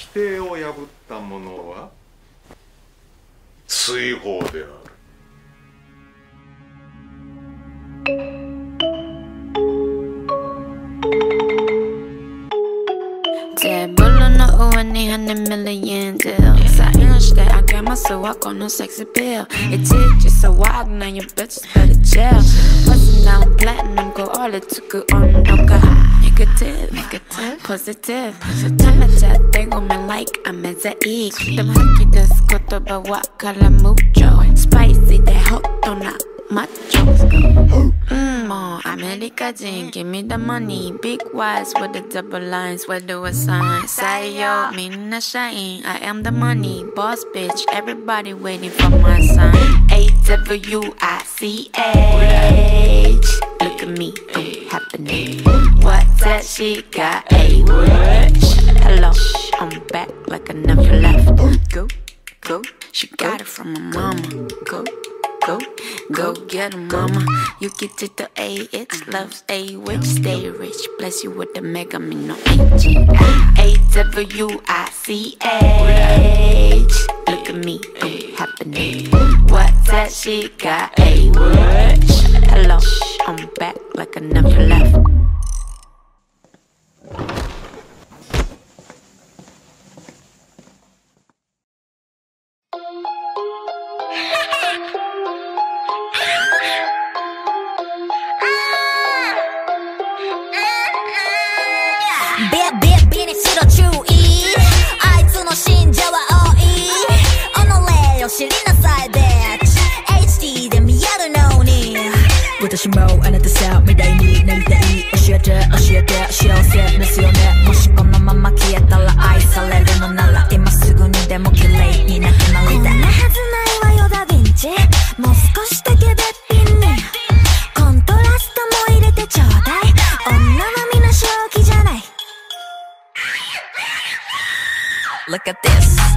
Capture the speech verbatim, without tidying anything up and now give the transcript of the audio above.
定を破った者は追放である。 Any hundred million deals. I understand, I got my soul, I got no sex appeal. It's it, just so wild, now your bitches better chill. Bustin' down platinum, go all it took it on, don't go negative, negative, positive. Time I chat, they go me like I'm as a eat. The monkey does got the bawa, kala mucho. Spicy, they hot on that. Macho. Mmm, more America Jane, give me the money. Big wise with the double lines, where do a sign? Say yo, meaning a shine. I am the money, boss bitch. Everybody waiting for my sign. A W I C H. Look at me, I'm happening. What's that she got? A word. Hello, I'm back like I never left. Go, go, she got it from my mama. Go. Go, go get 'em, mama. You get it the A, it's love's A, which stay rich. Bless you with the mega, me no H. A W I C H. Look at me, I'm happening. What's that she got? A word. Hello, I'm back like I never left. Look at this.